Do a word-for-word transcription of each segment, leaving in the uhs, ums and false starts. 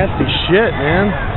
nasty shit, man.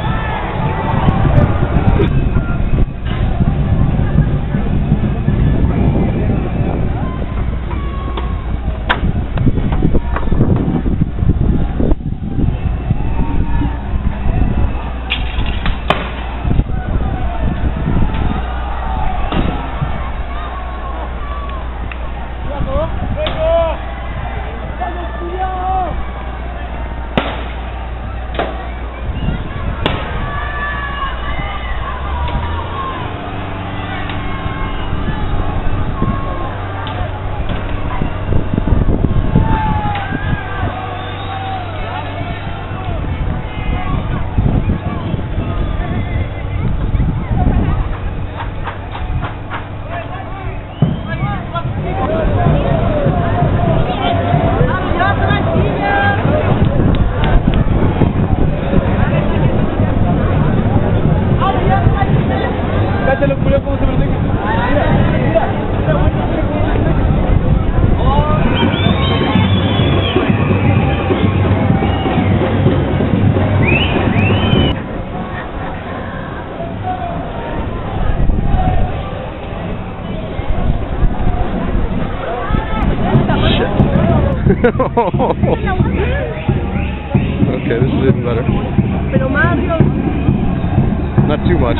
Okay, this is even better. Not too much.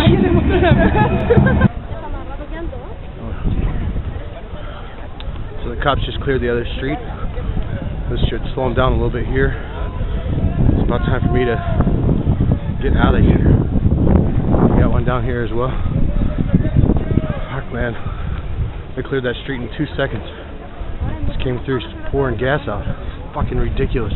So the cops just cleared the other street. This should slow them down a little bit here. It's about time for me to get out of here. We got one down here as well. Fuck, man. They cleared that street in two seconds. Just came through pouring gas out. It's fucking ridiculous.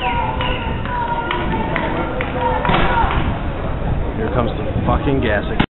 Here comes the fucking gas again.